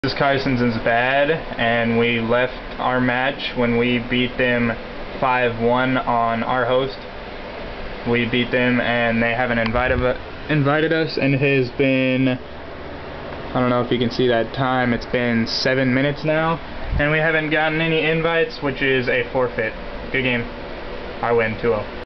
This Kaisen's is bad, and we left our match when we beat them 5-1 on our host. We beat them, and they haven't invited us, and it has been, I don't know if you can see that time, it's been 7 minutes now, and we haven't gotten any invites, which is a forfeit. Good game. I win 2-0.